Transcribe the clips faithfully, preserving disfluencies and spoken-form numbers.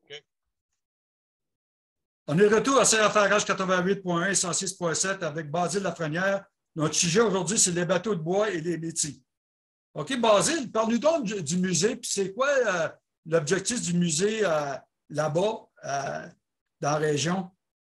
OK. On est de retour à C F R H quatre-vingt-huit point un et cent six point sept avec Basile Lafrenière. Notre sujet aujourd'hui, c'est les bateaux de bois et les métiers. OK, Basile, parle-nous donc du, du musée. Puis c'est quoi euh, l'objectif du musée euh, là-bas, euh, dans la région?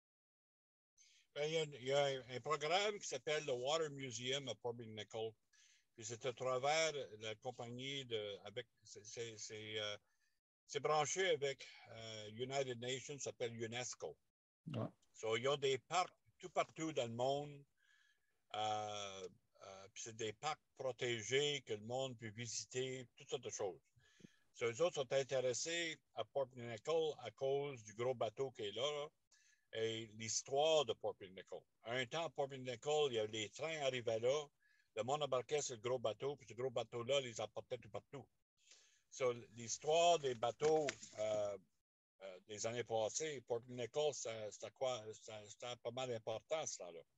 Ben, il, y a, il y a un, un programme qui s'appelle le Water Museum à Port-Nicole. Puis c'est à travers la compagnie de. avec C'est euh, branché avec euh, United Nations, ça s'appelle UNESCO. Ouais. So, ils ont des parcs tout partout dans le monde. Euh, euh, puis c'est des parcs protégés que le monde peut visiter, toutes sortes de choses. So, eux autres sont intéressés à Port-Nicole à cause du gros bateau qui est là, là et l'histoire de Port-Nicole. À un temps, à Port-Nicole, il y a les trains arrivaient là, le monde embarquait sur le gros bateau, puis ce gros bateau-là les emportait tout partout. So, l'histoire des bateaux euh, euh, des années passées, Port-Nicole, c'était quoi? C'était pas mal important, ça, là.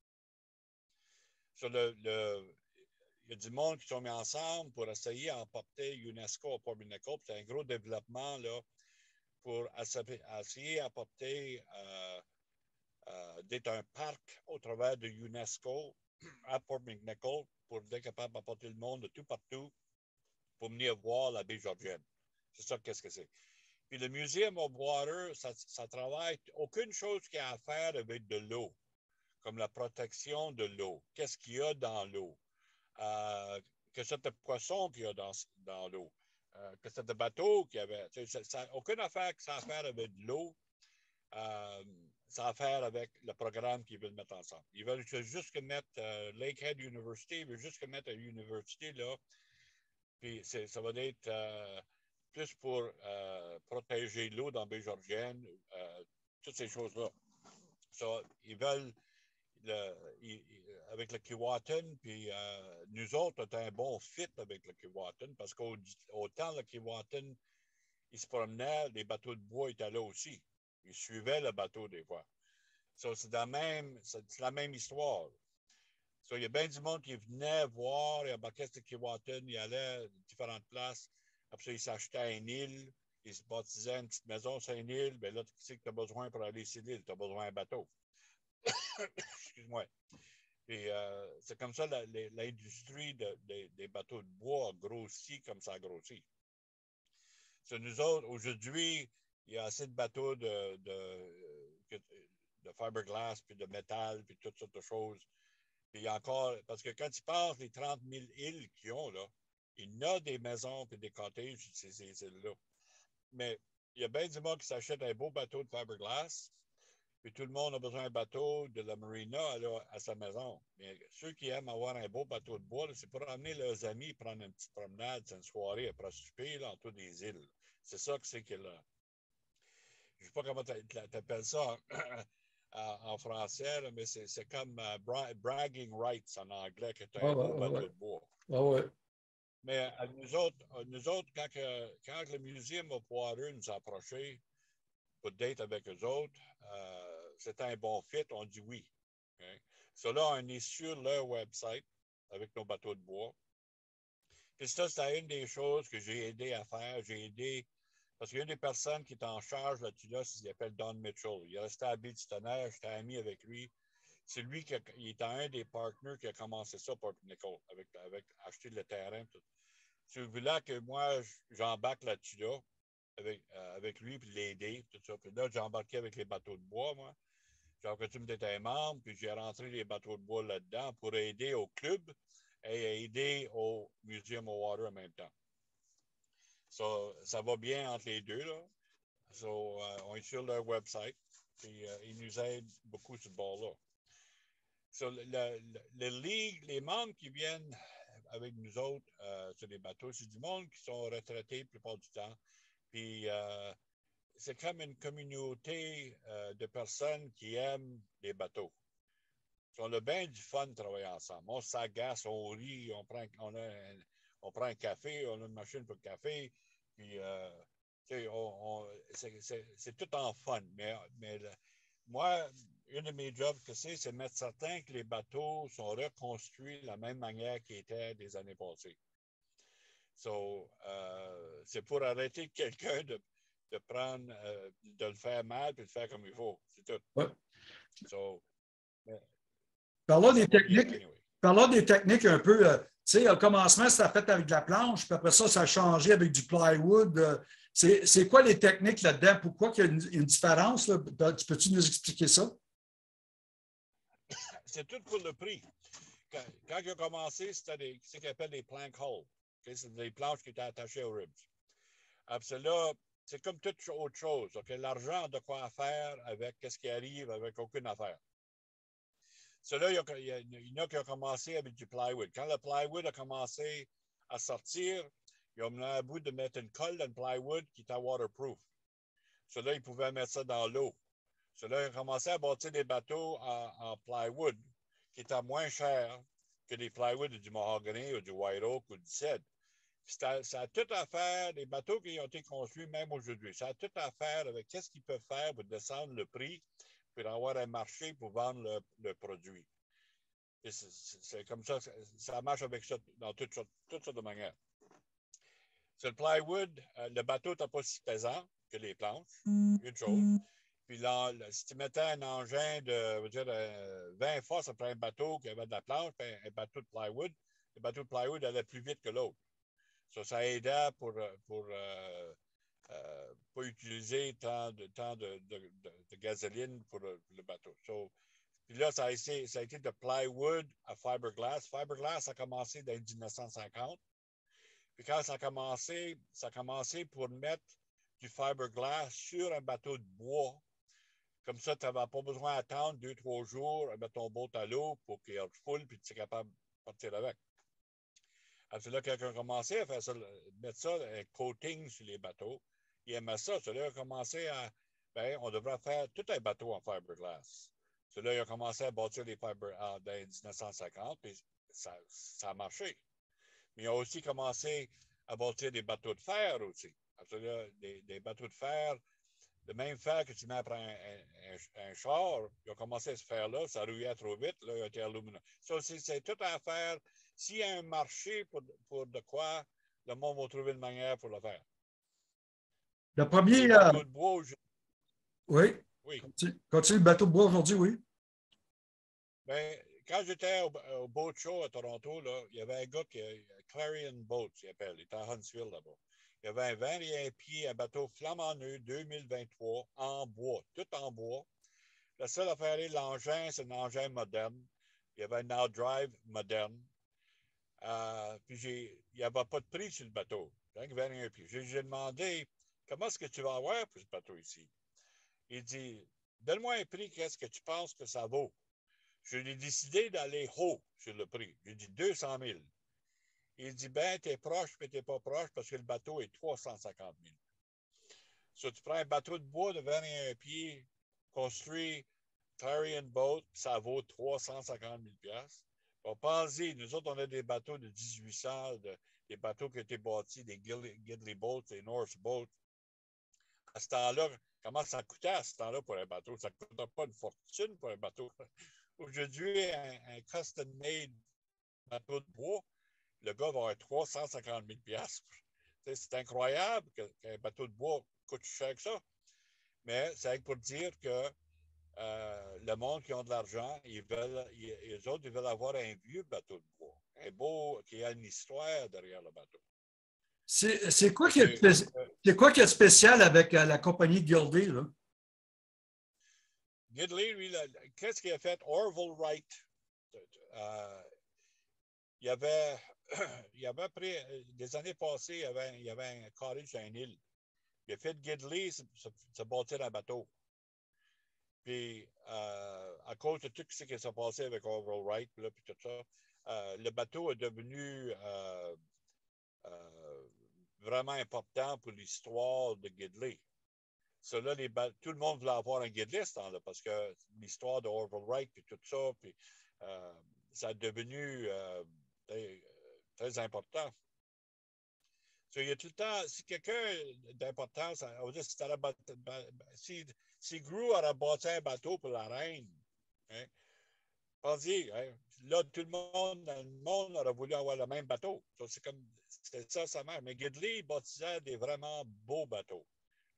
So, le, le, il y a du monde qui sont mis ensemble pour essayer d'emporter UNESCO à Port-Nicole. C'est un gros développement, là, pour essayer d'apporter euh, Euh, d'être un parc au travers de UNESCO à Port-Nicole pour être capable d'apporter le monde de tout partout pour venir voir la baie Georgienne. C'est ça qu'est-ce que c'est. Puis le Museum of Water, ça, ça travaille aucune chose qui a à faire avec de l'eau, comme la protection de l'eau. Qu'est-ce qu'il y a dans l'eau? Euh, que c'est de poissons qu'il y a dans, dans l'eau? Euh, que c'est de bateaux qu'il y avait? Ça, ça, aucune affaire qui a à faire avec de l'eau. Euh, ça a à faire avec le programme qu'ils veulent mettre ensemble. Ils veulent juste mettre euh, Lakehead University, ils veulent juste mettre une université là, puis ça va être euh, plus pour euh, protéger l'eau dans la baie Georgienne, euh, toutes ces choses-là. So, ils veulent, le, ils, avec le Keewatin, puis euh, nous autres, on a un bon fit avec le Keewatin, parce qu'autant le Keewatin, il se promenait, les bateaux de bois étaient là aussi. Ils suivaient le bateau des fois. So, c'est la même, c'est la même histoire. So, il y a bien du monde qui venait voir, il embarquait sur Keewatin, il allait à différentes places. Après ça, il s'achetait une île, il se baptisait une petite maison sur une île. Bien là, tu sais que tu as besoin pour aller sur l'île, tu as besoin d'un bateau. Excuse-moi. Puis euh, c'est comme ça l'industrie de, de, des bateaux de bois a grossi comme ça a grossi. So, nous autres, aujourd'hui, il y a assez de bateaux de, de, de fiberglass, puis de métal, puis toutes sortes de choses. Puis il y a encore, parce que quand tu penses les trente mille îles qu'ils ont, là, il y a des maisons puis des cottages sur ces îles-là. Mais il y a bien du monde qui s'achète un beau bateau de fiberglass, puis tout le monde a besoin d'un bateau de la marina là, à sa maison. Mais ceux qui aiment avoir un beau bateau de bois, c'est pour amener leurs amis prendre une petite promenade, une soirée après souper là, autour des îles. C'est ça que c'est que là. Je ne sais pas comment tu appelles ça en, en français, là, mais c'est comme uh, bra bragging rights en anglais, que tu as Oh, un beau oh, bateau ouais. de bois. Oh, ouais. Mais à nous autres, à nous autres quand, que, quand le Museum of Water nous a approchés pour date avec eux autres, euh, c'était un bon fit, on dit oui. Okay? So là, on est sur leur website avec nos bateaux de bois. Puis ça, c'était une des choses que j'ai aidé à faire. J'ai aidé, parce qu'il y a une des personnes qui est en charge là-dessus, là, il s'appelle Don Mitchell. Il est resté à Baie du Tonnerre, j'étais ami avec lui. C'est lui qui a, il était un des partenaires qui a commencé ça pour Nicole, avec, avec acheter le terrain. Tout. C'est là que moi, j'embarque là-dessus, là, avec, euh, avec lui, puis l'aider, tout ça. Puis là, j'ai embarqué avec les bateaux de bois, moi. J'ai coutume d'être un membre, puis j'ai rentré les bateaux de bois là-dedans pour aider au club et aider au Museum of Water en même temps. So, ça va bien entre les deux, là. So, uh, on est sur leur website, puis uh, ils nous aident beaucoup sur ce bord-là. So, le, le, le ligue, les membres qui viennent avec nous autres euh, sur les bateaux, c'est du monde qui sont retraités la plupart du temps. Puis euh, c'est comme une communauté euh, de personnes qui aiment les bateaux. So, on a bien du fun de travailler ensemble. On s'agace, on rit, on prend, on, a un, on prend un café, on a une machine pour le café, puis euh, c'est tout en fun. Mais, mais le, moi, une de mes jobs que c'est, c'est mettre certain que les bateaux sont reconstruits de la même manière qu'ils étaient des années passées. So, euh, c'est pour arrêter quelqu'un de, de prendre, euh, de le faire mal puis de le faire comme il faut. C'est tout. Ouais. So, Parlons des techniques. Bien, anyway. Parlons des techniques un peu. Euh, tu sais, au commencement, c'était fait avec de la planche, puis après ça, ça a changé avec du plywood. Euh, c'est, c'est quoi les techniques là-dedans? Pourquoi il y a une, une différence? Là? Peux-tu nous expliquer ça? C'est tout pour le prix. Quand, quand il a commencé, c'était ce qu'on appelle des plank holes. Okay? C'est des planches qui étaient attachées aux ribs. Après là, c'est comme toute autre chose. Okay? L'argent a de quoi faire avec ce qui arrive avec aucune affaire. Cela, il y, a, il y en a qui ont commencé avec du plywood. Quand le plywood a commencé à sortir, ils ont mené à bout de mettre une colle dans le plywood qui était waterproof. Cela, ils pouvaient mettre ça dans l'eau. Cela, ils ont commencé à bâtir des bateaux en, en plywood qui étaient moins chers que des plywood du mahogany ou du white oak ou du cèdre. Ça, ça a tout à faire, les bateaux qui ont été construits même aujourd'hui, ça a tout à faire avec qu'est-ce qu'ils peuvent faire pour descendre le prix pour avoir un marché pour vendre le, le produit. C'est, c'est comme ça, ça marche avec ça dans toutes sortes, toutes sortes de manières. Sur le plywood, euh, le bateau n'était pas si pesant que les planches, une chose. Puis là, si tu mettais un engin de, je veux dire, euh, vingt forces après un bateau qui avait de la planche, un, un bateau de plywood, le bateau de plywood allait plus vite que l'autre. Ça, ça aidait pour, pour euh, euh, pas utiliser tant de, tant de, de, de, de gasoline pour le, pour le bateau. So, puis là, ça a, été, ça a été de plywood à fiberglass. Fiberglass a commencé dans dix-neuf cent cinquante. Puis quand ça a commencé, ça a commencé pour mettre du fiberglass sur un bateau de bois. Comme ça, tu n'avais pas besoin d'attendre deux, trois jours, mettre ton boat à l'eau pour qu'il refoule, puis tu es capable de partir avec. Alors, c'est là quelqu'un a commencé à faire ça, mettre ça, un coating sur les bateaux. Il aimait ça. C'est là qu'il a commencé à, ben, on devrait faire tout un bateau en fiberglass. C'est là qu'il a commencé à bâtir les fibres en dix-neuf cent cinquante, puis ça, ça a marché. Mais il a aussi commencé à bâtir des bateaux de fer aussi. Alors, là, des, des bateaux de fer, le même fer que tu mets après un, un, un char, il a commencé à se faire là, ça rouillait trop vite, là, il a été aluminum. Ça, c'est, c'est tout à faire. S'il y a un marché pour, pour de quoi, le monde va trouver une manière pour le faire. Le premier. Les bateaux euh... de bois. Je... Oui. Oui. Continue, continue le bateau de bois aujourd'hui, oui. Bien, quand j'étais au, au Boat Show à Toronto, là, il y avait un gars qui, Clarion Boats, il appelle, il était à Huntsville là-bas. Il y avait un vingt et un pieds, un bateau flambant neuf deux mille vingt-trois en bois, tout en bois. La seule affaire, l'engin, c'est un engin moderne. Il y avait un outdrive moderne. Euh, puis j'ai, il n'y avait pas de prix sur le bateau. vingt et un pieds. J'ai, j'ai demandé, comment est-ce que tu vas avoir pour ce bateau ici? Il dit, donne-moi un prix, qu'est-ce que tu penses que ça vaut? Je l'ai décidé d'aller haut sur le prix. J'ai dit deux cent mille. Il dit, ben, t'es proche, mais t'es pas proche parce que le bateau est trois cent cinquante mille. So, tu prends un bateau de bois de vingt et un pieds, construit Clarion Boat, ça vaut trois cent cinquante mille dollars. Bon, pensez, nous autres, on a des bateaux de dix-huit cents, de, des bateaux qui ont été bâtis, des Gidley Boats, des Norse Boats. À ce temps-là, comment ça coûtait à ce temps-là pour un bateau? Ça ne coûtait pas une fortune pour un bateau. Aujourd'hui, un, un custom-made bateau de bois, le gars va avoir trois cent cinquante mille dollars. C'est incroyable qu'un bateau de bois coûte cher que ça. Mais c'est pour dire que euh, le monde qui ont de l'argent, ils veulent, ils, les autres, ils veulent avoir un vieux bateau de bois. Un beau, qui a une histoire derrière le bateau. C'est, c'est, quoi, qui est, spéci... c'est quoi qui est spécial avec euh, la compagnie Gilday, là? Gidley, lui, là, qu'est-ce qu'il a fait? Orville Wright. Euh, il y avait, il y avait après, des années passées, il y avait, il y avait un cottage à une île. Il a fait Gidley se, se, se bâtir un bateau. Puis, euh, à cause de tout ce qui s'est passé avec Orville Wright, là, puis tout ça, euh, le bateau est devenu euh, euh, vraiment important pour l'histoire de Gidley. So, là, les ba- tout le monde voulait avoir un Gidley à ce temps-là parce que l'histoire de Orville Wright, puis tout ça, puis euh, ça est devenu euh, très, très important. So, il y a tout le temps, si quelqu'un d'important, on va dire si, si, si Gru aurait bâti un bateau pour la reine, hein, pensez, hein, là, tout le monde dans le monde aurait voulu avoir le même bateau. So, c'est comme, c'est ça, sa mère. Mais Gidley bâtissait des vraiment beaux bateaux.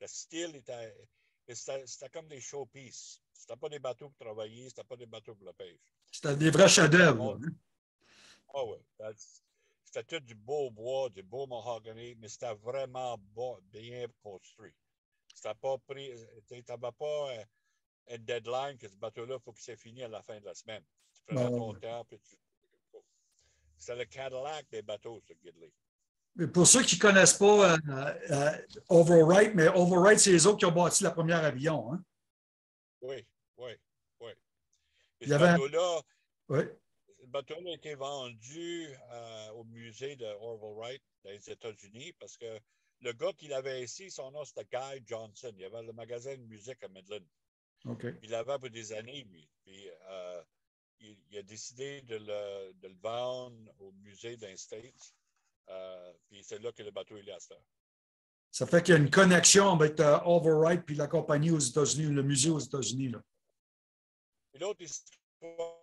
Le style était, c'était, c'était comme des showpieces. C'était pas des bateaux pour travailler, c'était pas des bateaux pour la pêche. C'était des vrais chefs-d'œuvre. Hein? Ah oui. C'était tout du beau bois, du beau mahogany, mais c'était vraiment bon, bien construit. C'était pas pris. Tu n'avais pas un, un deadline que ce bateau-là, il faut que c'est fini à la fin de la semaine. Tu prenais Bon. ton temps, puis tu. C'était le Cadillac des bateaux, ce Gidley. Mais pour ceux qui ne connaissent pas euh, euh, Overwright, mais Overwright, c'est les autres qui ont bâti la première avion. Hein? Oui, oui, oui. Et Il y ce avait un... bateau-là, Oui. le bateau-là a été vendu euh, au musée de Orville Wright dans les États-Unis parce que le gars qui l'avait ici, son nom c'était Guy Johnson. Il avait le magasin de musique à Midland. OK. Il l'avait pour des années, lui. Puis euh, il, il a décidé de le, de le vendre au musée d'un States. Euh, puis c'est là que le bateau est là à cette heure. Ça fait qu'il y a une connexion avec uh, Overwright puis la compagnie aux États-Unis, le musée aux États-Unis. Là. Et l'autre histoire.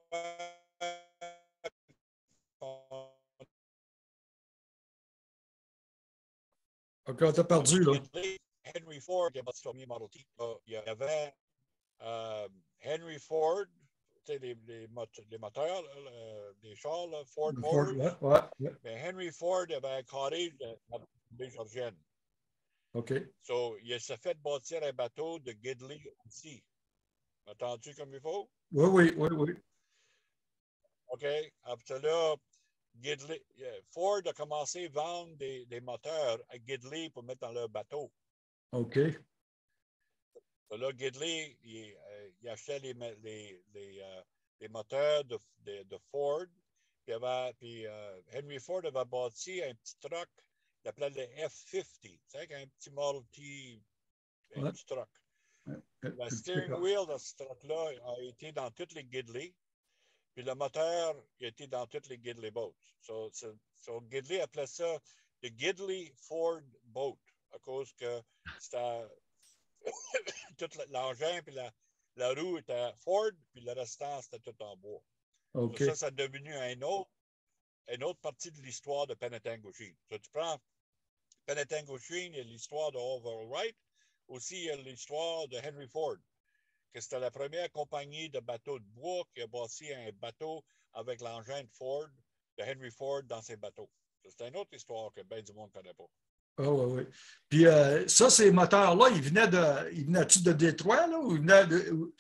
OK, on t'a perdu, là. Henry Ford, il y avait le premier Model T. Il y avait euh, Henry Ford, tu sais, les, les, les moteurs, là, les chars, là, Ford Le Motors. Ford, ouais, ouais, ouais. Mais Henry Ford avait un carré de la Georgienne. OK. So, il s'est fait bâtir un bateau de Gidley aussi. M'entends-tu comme il faut? Oui, oui, oui, oui. OK. Après là, Gidley, Ford a commencé à vendre des, des moteurs à Gidley pour mettre dans leur bateau. OK. So là, Gidley, il, euh, il achetait les, les, les, euh, les moteurs de, de, de Ford. Puis, avait, puis euh, Henry Ford avait bâti un petit truck, il appelait le F cinquante. Tu sais, un petit Model T, un Ouais. petit truck. Ouais. Le steering wheel de ce truck-là a été dans toutes les Gidley. Puis le moteur il a été dans toutes les Gidley boats. So, so, so Gidley appelait ça le Gidley Ford Boat à cause que c'était tout l'engin puis la, la roue était Ford puis le restant c'était tout en bois. OK. So, ça, ça a devenu un autre, une autre partie de l'histoire de Penetanguishene. So, tu prends Penetanguishene, il y a l'histoire de Orville Wright, aussi il y a l'histoire de Henry Ford, que c'était la première compagnie de bateaux de bois qui a bâti un bateau avec l'engin de Ford, de Henry Ford dans ses bateaux. C'est une autre histoire que bien du monde ne connaît pas. Ah oui, oui. Puis euh, ça, ces moteurs-là, ils venaient de. Ils venaient-tu de Détroit, là, ou ils venaient de.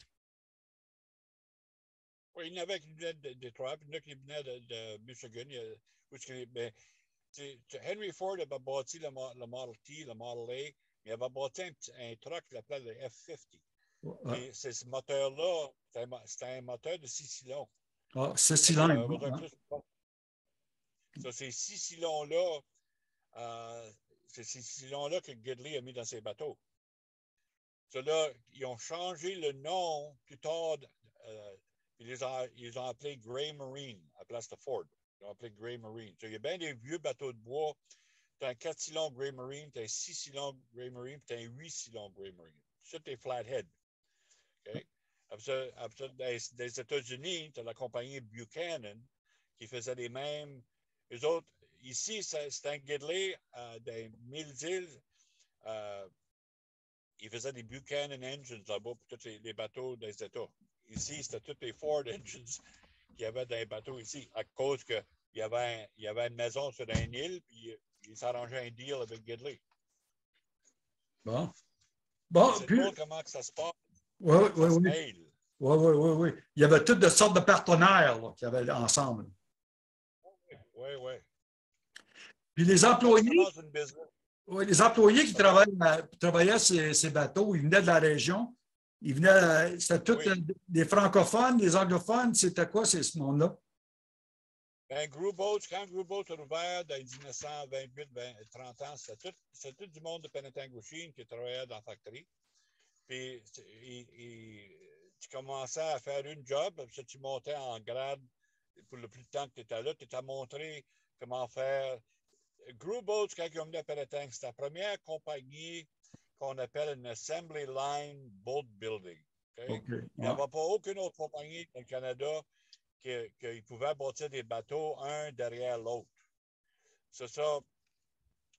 Oui, il y en avait qui venaient de Détroit, puis il y en a qui venaient de, de Michigan. Il y a, où, mais, Henry Ford avait bâti le, le Model T, le Model A, mais il avait bâti un, un truck qu'il appelait le F cinquante. Ah, Puis c'est ce moteur-là, c'était un moteur de six cylindres. ah c'est cylindre. Euh, Hein? plus... Ça, ces six cylindres-là, euh, c'est ces cylindres-là que Gidley a mis dans ses bateaux. Ceux-là, ils ont changé le nom plus tard. Euh, ils, les ont, ils les ont appelés Gray Marine à place de Ford. Ils ont appelé Gray Marine. So, il y a bien des vieux bateaux de bois. Tu as un quatre cylindres Gray Marine, tu as un six cylindres Gray Marine, puis tu as un huit cylindres Gray Marine. C'est des flathead. Okay? Après ça, après ça, des, des États-Unis, tu as la compagnie Buchanan qui faisait les mêmes. Eux autres, ici, c'est un Gidley euh, des Mille-Îles. Euh, ils faisaient des Buchanan Engines là-bas pour tous les, les bateaux des États. Ici, c'était tous les Ford Engines qu'il y avait dans les bateaux ici, à cause qu'il y avait, un, il y avait une maison sur une île, puis ils s'arrangeaient un deal avec Gidley. Bon. Bon, c'est puis. drôle comment que ça se passe. Oui, oui, ça oui. se Oui. mêle. Oui, oui, oui, oui. Il y avait toutes de sortes de partenaires qui avaient ensemble. Oui, oui. Puis les employés, une oui, les employés qui travaillaient, travaillaient ces, ces bateaux, ils venaient de la région. Ils venaient, c'était tous oui. des francophones, des anglophones. C'était quoi, c'est ce monde-là? Ben, Group Boats, quand Group Boats a ouvert dans les dix-neuf cent vingt-huit trente ans, c'était tout, tout du monde de Penetanguishene qui travaillait dans la factory. Puis, il, il, tu commençais à faire une job, puis tu montais en grade pour le plus de temps que tu étais là. Tu t'as montré comment faire. Group Boats, quand ils ont venu à Penetanguishene, c'est la première compagnie qu'on appelle une Assembly Line Boat Building. Okay? Okay. Il n'y avait pas aucune autre compagnie dans le Canada qu'ils qui pouvaient bâtir des bateaux un derrière l'autre. C'est ça.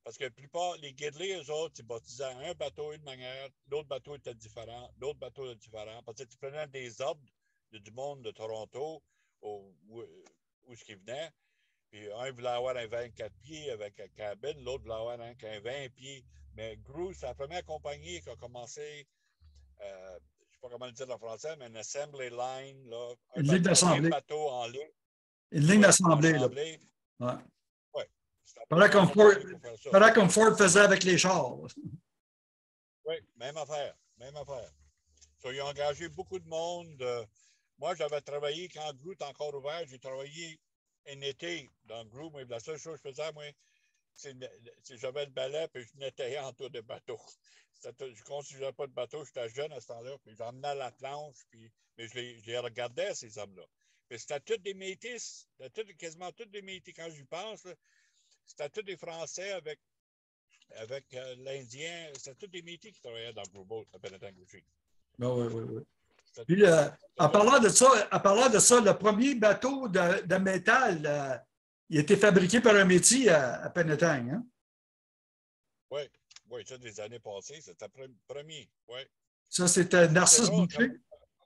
Parce que la plupart, les Gidley, eux autres, ils baptisaient un bateau d'une manière, l'autre bateau était différent, l'autre bateau était différent. Parce que tu prenais des ordres de, du monde de Toronto, où, où, où ce qui venait. Puis un voulait avoir un vingt-quatre pieds avec un cabine, l'autre voulait avoir un, un vingt pieds. Mais Gru, c'est la première compagnie qui a commencé, euh, je ne sais pas comment le dire en français, mais une assembly line, là, un, Une ligne bateau, un d'assemblée. bateau en ligne. Une ligne Oui, d'assemblée, là. assemblée. Ouais. Oui, c'est la Pareil première comme Ford, compagnie pour faire ça. pareil comme Ford faisait avec les chars. Oui, même affaire, même affaire. So, ils ont engagé beaucoup de monde. Euh, moi, j'avais travaillé, quand Gru était encore ouvert, j'ai travaillé un été dans Gru, mais la seule chose que je faisais, moi, c'est j'avais le balai, puis je nettoyais autour des bateaux. Je ne construisais pas de bateau, j'étais jeune à ce temps-là, puis j'emmenais la planche, puis, mais je les, je les regardais, ces hommes-là. Puis c'était tous des métis, tout, quasiment tous des métis, quand j'y pense, c'était tous des Français avec, avec euh, l'Indien, c'était tous des métis qui travaillaient dans Gru Boat, à Penetanguishene. Oui, oui, oui. oui. Puis, euh, en, parlant de ça, en parlant de ça, le premier bateau de, de métal, euh, il a été fabriqué par un métier à, à Penetang. Hein? Oui, oui, ça, des années passées, c'était le premier, oui. Ça, c'était C'est Narcisse drôle, Boucher. comme,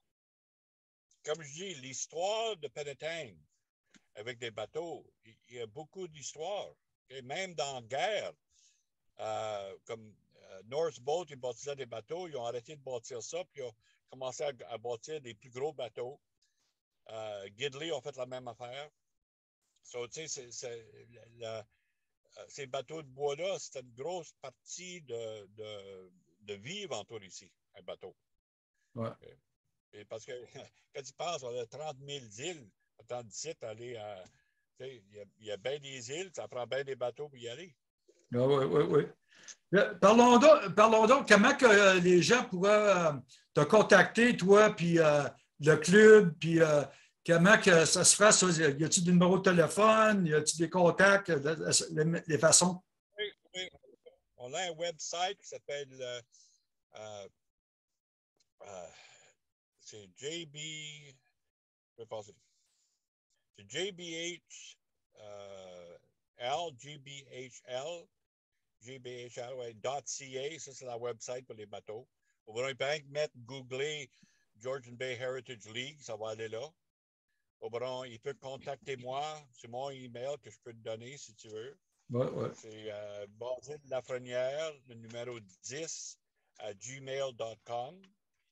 comme je dis, l'histoire de Penetang avec des bateaux, il y a beaucoup d'histoires. Et même dans la guerre, euh, comme euh, North Boat, ils bâtissaient des bateaux, ils ont arrêté de bâtir ça, puis ils ont commencé à, à bâtir des plus gros bateaux. Euh, Gidley ont fait la même affaire. So, tu sais, c'est, c'est, le, le, ces bateaux de bois-là, c'était une grosse partie de, de, de vivre autour ici, un bateau. Ouais. Et parce que quand tu penses, on a trente mille îles, attends d'ici, aller à. Il y, a, il y a bien des îles, ça prend bien des bateaux pour y aller. Oui, oui, oui. oui. Parlons donc, parlons donc comment que euh, les gens pourraient euh, te contacter, toi, puis euh, le club, puis euh, comment que ça se fait, ça? Y a-t-il des numéros de téléphone? Y a-t-il des contacts, les, les façons? Oui, oui. On a un website qui s'appelle euh, euh, euh, c'est J B. Je vais passer. C'est J B H euh, L, G B H L, G B H L, ouais, .ca, ça c'est la website pour les bateaux. On va bien mettre, googler Georgian Bay Heritage League, ça va aller là. Bon, il peut contacter moi, c'est mon email que je peux te donner si tu veux. Ouais, ouais. C'est euh, Basile Lafrenière, le numéro dix à gmail point com.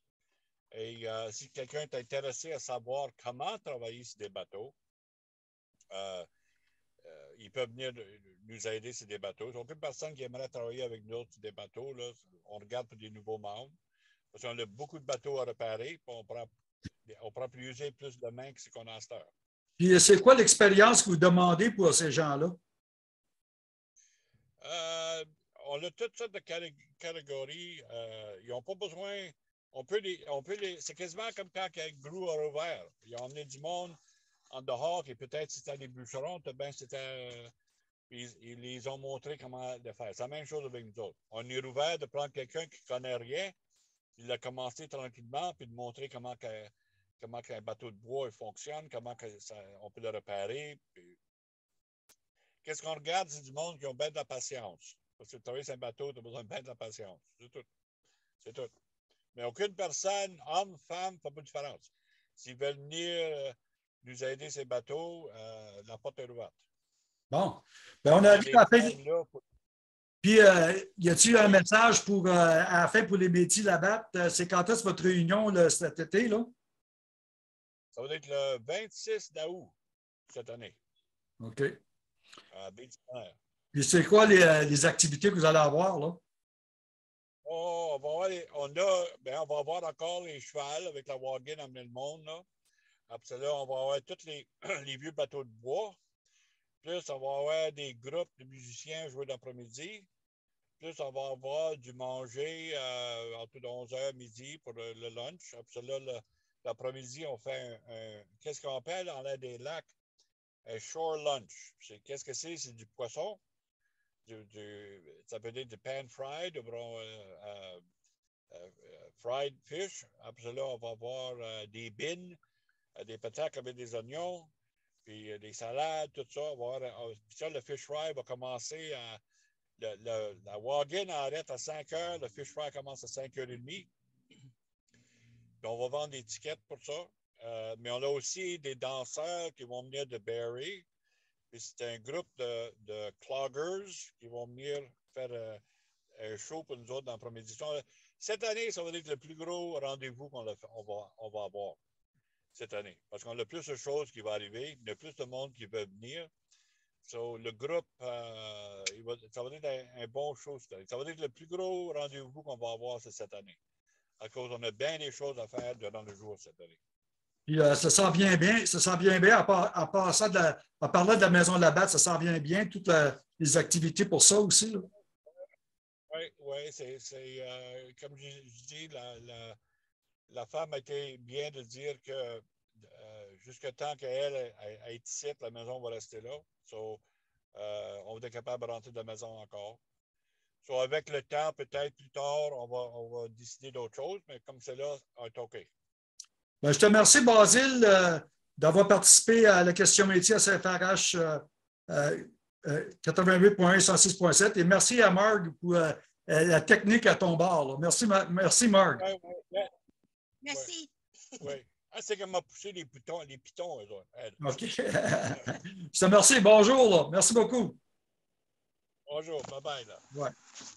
Et euh, si quelqu'un est intéressé à savoir comment travailler sur des bateaux, euh, euh, ils peuvent venir nous aider sur des bateaux. Il n'y a aucune personne qui aimerait travailler avec nous sur des bateaux. Là. On regarde pour des nouveaux membres. Parce qu'on a beaucoup de bateaux à réparer. On prend, on prend plus user plus de mains que ce qu'on a à cette heure. Puis c'est quoi l'expérience que vous demandez pour ces gens-là? Euh, on a toutes sortes de catégories. Euh, ils n'ont pas besoin. On peut les, on peut les. C'est quasiment comme quand Gru a rouvert. Ils ont emmené du monde en dehors et peut-être c'était des bûcherons, ben c'était. Euh, ils, ils les ont montré comment le faire. C'est la même chose avec nous autres. On est ouvert de prendre quelqu'un qui ne connaît rien, il a commencé tranquillement, puis de montrer comment, que, comment un bateau de bois fonctionne, comment que ça, on peut le réparer. Puis qu'est-ce qu'on regarde, c'est du monde qui ont bien de la patience. Parce que travailler sur un bateau, tu as besoin de bien de la patience. C'est tout. C'est tout. Mais aucune personne, homme, femme, fait pas de différence. S'ils veulent venir euh, nous aider ces bateaux, euh, la porte est ouverte. Bon. Ben, on On a arrive des à la fin. femmes là. Pour... Puis, euh, y a-t-il un Oui. message pour, euh, à la fin pour les métiers là-bas? C'est quand est-ce votre réunion là, cet été? Là? Ça va être le vingt-six août cette année. OK. À Baie-du-Mer. Puis, c'est quoi les, les activités que vous allez avoir? Là? Oh, on va avoir, les, on a, ben, on va avoir encore les chevals avec la wagon amener le monde. Là. Après là, on va avoir tous les, les vieux bateaux de bois. Plus, on va avoir des groupes de musiciens jouer l'après-midi. Plus, on va avoir du manger euh, entre onze heures midi pour le, le lunch. Après là, le, l'après-midi, on fait un, un qu'est-ce qu'on appelle en l'air des lacs? Un shore lunch. C'est, qu'est-ce que c'est? C'est du poisson. Du, du, ça peut être du pan-fried, ou euh, euh, euh, fried fish. Après là, on va avoir euh, des bines, euh, des patates avec des oignons, puis euh, des salades, tout ça. On va avoir, euh, puis ça, le fish fry va commencer à le, le, la Wagon arrête à cinq heures, le Fish Fry commence à cinq heures trente. Puis on va vendre des tickets pour ça. Euh, mais on a aussi des danseurs qui vont venir de Barrie. Puis c'est un groupe de, de cloggers qui vont venir faire euh, un show pour nous autres dans la première édition. Cette année, ça va être le plus gros rendez-vous qu'on on va, on va avoir cette année. Parce qu'on a plus de choses qui vont arriver, il y a plus de monde qui veut venir. So, le groupe, euh, il va, ça va être un, un bon show cette année. Ça va être le plus gros rendez-vous qu'on va avoir cette année. À cause qu'on a bien des choses à faire durant le jour cette année. Puis, euh, ça sent bien bien, ça sent bien bien, à part, à part ça, de la, à part là de la Maison de la Batte, ça sent bien bien, toutes la, les activités pour ça aussi. Oui, oui, c'est, c'est euh, comme je, je dis, la, la, la femme a été bien de dire que euh, jusqu'à temps qu'elle est ici, la maison va rester là. So, euh, on va être capable de rentrer de la maison encore. So, avec le temps, peut-être plus tard, on va, on va décider d'autres choses, mais comme c'est là, on est OK. Ben, je te remercie, Basile, euh, d'avoir participé à la question métier à C F R H euh, euh, quatre-vingt-huit point un, cent six point sept. Et merci à Marg pour euh, la technique à ton bord. Là. Merci, merci Marg. Ouais, ouais, ouais. Merci. Oui. Ouais. Ah, c'est qu'elle m'a poussé les pitons, les pitons. Elle. OK. Je te remercie. Bonjour. Là. Merci beaucoup. Bonjour. Bye-bye. Là. Ouais.